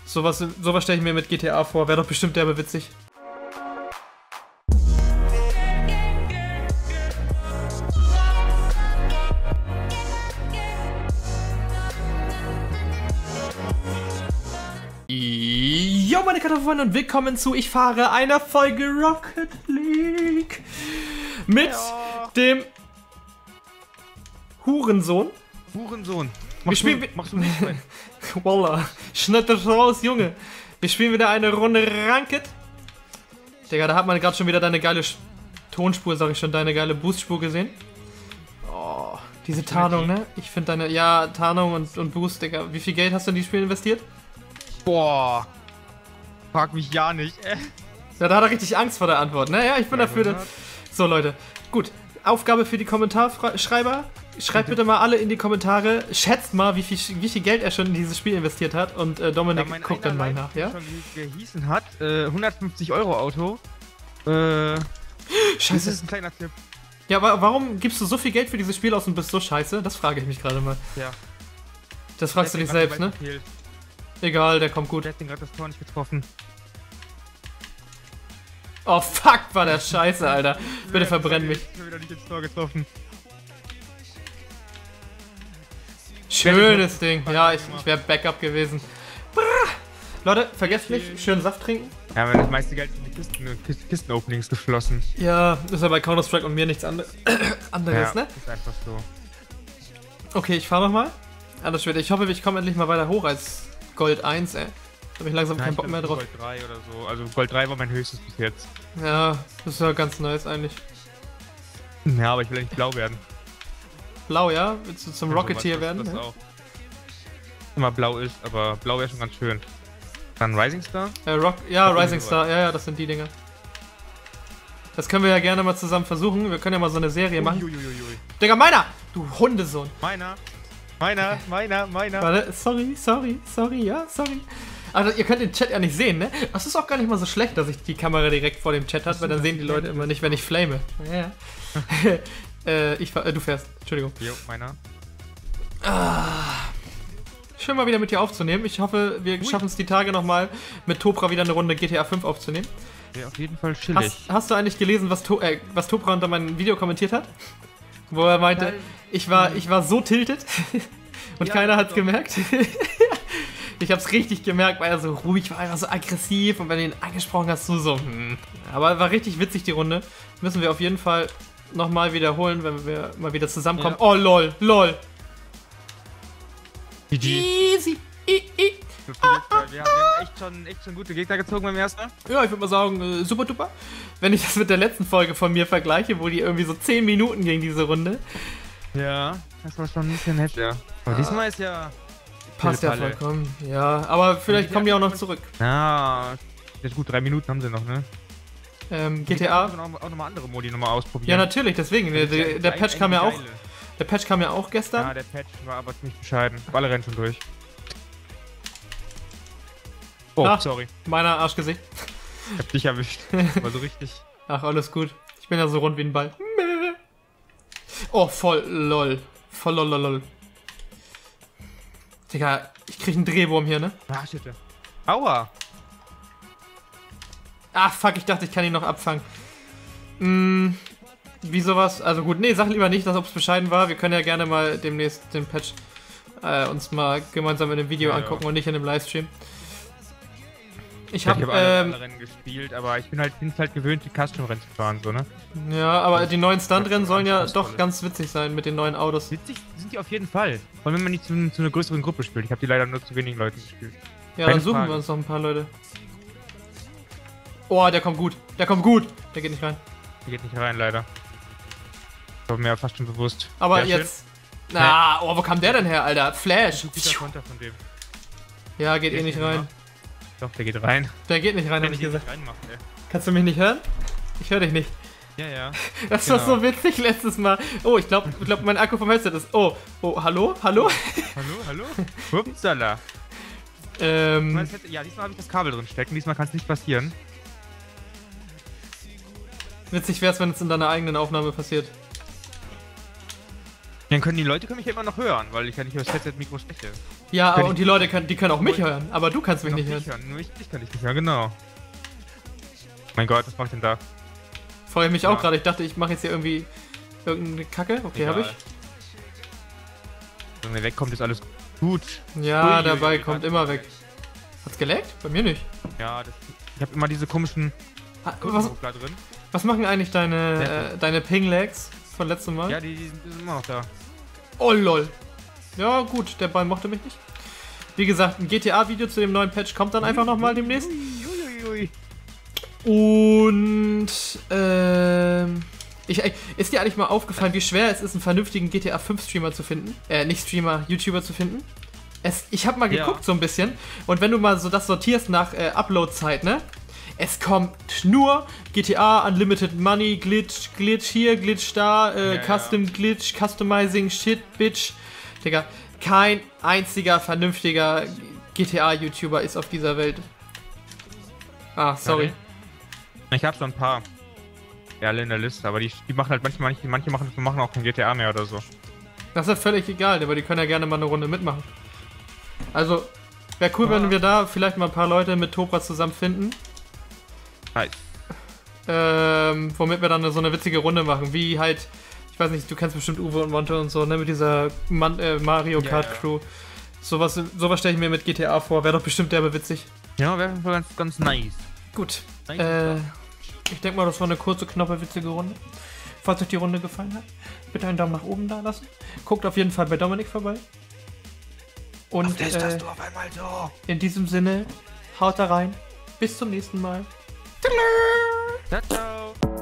Sowas stelle ich mir mit GTA vor. Wäre doch bestimmt derbe witzig. Jo, meine Kartoffeln und willkommen zu Ich fahre einer Folge Rocket League mit dem Hurensohn. Machst du nicht mit. Wallah, schnitt das raus, Junge. Wir spielen wieder eine Runde Ranked. Digga, da hat man gerade schon wieder deine geile Tonspur, sag ich schon, deine geile Boostspur gesehen. Oh, diese Tarnung, ne? Ich finde deine, ja, Tarnung und Boost, Digga. Wie viel Geld hast du in die Spiele investiert? Boah. Frag mich ja nicht. Ja, da hat er richtig Angst vor der Antwort, ne? Ja, ich bin dafür. So, Leute. Gut. Aufgabe für die Kommentarschreiber. Schreibt bitte mal alle in die Kommentare. Schätzt mal, wie viel Geld er schon in dieses Spiel investiert hat. Und Dominik guckt dann mal nach, ja? Schon gehießen hat, 150 Euro Auto. Scheiße. Das ist ein kleiner Tipp. Ja, aber warum gibst du so viel Geld für dieses Spiel aus und bist so scheiße? Das frage ich mich gerade mal. Ja. Das fragst du dich selbst, ne? Egal, der kommt gut. Der hat den gerade das Tor nicht getroffen. Oh fuck, war der scheiße, Alter. Bitte verbrenn mich. Ich hab wieder nicht ins Tor getroffen. Schönes Ding. Ja, ich wäre Backup gewesen. Leute, vergesst nicht, schön Saft trinken. Ja, aber das meiste Geld ist in die Kisten-Openings geflossen. Ja, ist ja bei Counter-Strike und mir nichts anderes, Ja, ne? ist einfach so. Okay, ich fahr nochmal. Anders wird. Ich hoffe, ich komme endlich mal weiter hoch als Gold 1, ey. Da hab ich langsam keinen Bock mehr drauf. Gold 3 oder so. Also Gold 3 war mein höchstes bis jetzt. Ja, das ist ja ganz nice eigentlich. Ja, aber ich will ja nicht blau werden. Blau, ja? Willst du zum Rocketeer werden? Das Ja? auch. Immer blau ist, aber blau wäre schon ganz schön. Dann Rising Star? Ja, Rising Star. Ja, das sind die Dinger. Das können wir ja gerne mal zusammen versuchen. Wir können ja mal so eine Serie machen. Uiuiui. Digga, meiner! Du Hundesohn. Meiner. Warte, sorry, ja, sorry. Also ihr könnt den Chat ja nicht sehen, ne? Das ist auch gar nicht mal so schlecht, dass ich die Kamera direkt vor dem Chat habe, weil dann sehen die Leute immer nicht, wenn ich flame. Ja. Du fährst, Entschuldigung. Jo, meiner. Schön mal wieder mit dir aufzunehmen. Ich hoffe, wir schaffen es die Tage nochmal mit Topra wieder eine Runde GTA 5 aufzunehmen. Ja, auf jeden Fall chillig. Hast du eigentlich gelesen, was Topra unter meinem Video kommentiert hat? Wo er meinte, ich war so tiltet und ja, keiner hat's gemerkt. Ich hab's richtig gemerkt, weil er so ruhig war, einfach so aggressiv und wenn du ihn angesprochen hast, so. Aber war richtig witzig die Runde. Müssen wir auf jeden Fall nochmal wiederholen, wenn wir mal wieder zusammenkommen. Ja. Oh, lol. GG. Easy. Wir haben echt schon gute Gegner gezogen beim ersten Mal. Ja, ich würde mal sagen, super duper. Wenn ich das mit der letzten Folge von mir vergleiche, wo die irgendwie so 10 Minuten ging, diese Runde. Ja, das war schon ein bisschen nett, ja. Aber diesmal ist ja... Passt ja vollkommen. Ja, aber vielleicht kommen die auch noch zurück. Ja, jetzt gut, 3 Minuten haben sie noch, ne? GTA. Wir können auch nochmal andere Modi nochmal ausprobieren. Ja, natürlich, deswegen. Der Patch kam ja auch. Der Patch kam ja auch gestern. Ja, der Patch war aber ziemlich bescheiden. Alle rennen schon durch. Oh, sorry. Meiner Arschgesicht. Ich hab dich erwischt. War so richtig. Ach, alles gut. Ich bin ja so rund wie ein Ball. Oh, voll lol. Voll lol. Digga, ich krieg einen Drehwurm hier, ne? Ah, shit. Aua. Ach, fuck, ich dachte, ich kann ihn noch abfangen. Wie sowas? Also gut, nee, sag lieber nicht, ob es bescheiden war. Wir können ja gerne mal demnächst den Patch uns mal gemeinsam in einem Video angucken und nicht in einem Livestream. Ich habe alle Rennen gespielt, aber ich bin halt gewöhnt, die Custom-Rennen zu fahren, so, ne? Ja, aber die neuen Stunt-Rennen sollen ja doch ganz witzig sein mit den neuen Autos. Witzig sind die auf jeden Fall. Vor allem, wenn man nicht zu einer größeren Gruppe spielt. Ich habe die leider nur zu wenigen Leuten gespielt. Ja, dann suchen wir uns noch ein paar Leute. Oh, der kommt gut. Der geht nicht rein. Der geht nicht rein, leider. Das war mir fast schon bewusst. Aber jetzt... Na, wo kam der denn her, Alter? Flash. Guter Konter von dem. Ja, geht eh nicht rein. Doch, der geht rein. Der geht nicht rein, hab ich gesagt. Reinmachen, ey. Kannst du mich nicht hören? Ich höre dich nicht. Ja. Das war so witzig letztes Mal. Oh, ich glaube, mein Akku vom Headset ist... Oh, hallo? Hallo? Upsala. Ja, diesmal habe ich das Kabel drin stecken. Diesmal kann es nicht passieren. Witzig wäre es, wenn es in deiner eigenen Aufnahme passiert. Dann können die Leute mich ja immer noch hören, weil ich ja nicht über das Headset-Mikro spreche. Ja, aber und die Leute die können auch mich hören, aber du kannst mich nicht hören. Nur ich kann dich nicht hören, genau. Mein Gott, was mach ich denn da? Freue ich mich auch gerade. Ich dachte, ich mache jetzt hier irgendwie irgendeine Kacke. Okay, habe ich. Wenn mir wegkommt, ist alles gut. Ja, Ui, dabei ui, kommt immer weg. Hat's geleckt? Bei mir nicht. Ja, ich habe immer diese komischen Was, drin. was machen eigentlich deine Ping-Lags von letztem Mal? Ja, die sind immer noch da. Oh lol. Ja gut, der Ball mochte mich nicht. Wie gesagt, ein GTA-Video zu dem neuen Patch kommt dann einfach nochmal demnächst. Und ist dir eigentlich mal aufgefallen, wie schwer es ist, einen vernünftigen GTA 5 Streamer zu finden? Nicht Streamer, YouTuber zu finden? Ich habe mal geguckt so ein bisschen und wenn du mal so das sortierst nach Upload-Zeit, ne? Es kommt nur GTA, Unlimited Money, Glitch hier, Glitch da, Custom Glitch, Customizing, Shit, Bitch. Digga, kein einziger vernünftiger GTA-YouTuber ist auf dieser Welt. Ah, sorry. Ich hab schon ein paar. Ja, alle in der Liste, aber die machen halt manche machen auch kein GTA mehr oder so. Das ist ja völlig egal, aber die können ja gerne mal eine Runde mitmachen. Also, wäre cool, wenn wir da vielleicht mal ein paar Leute mit Topra zusammen finden. Hi. Womit wir dann so eine witzige Runde machen, wie halt, ich weiß nicht, du kennst bestimmt Uwe und Monte und so, ne, mit dieser Mario Kart Crew. Sowas stelle ich mir mit GTA vor, wäre doch bestimmt derbe witzig. Ja, wäre ganz nice. Gut, ich denke mal, das war eine kurze, knappe, witzige Runde. Falls euch die Runde gefallen hat, bitte einen Daumen nach oben da lassen. Guckt auf jeden Fall bei Dominik vorbei. Und du auf einmal so. In diesem Sinne, haut da rein. Bis zum nächsten Mal. Ciao, ciao.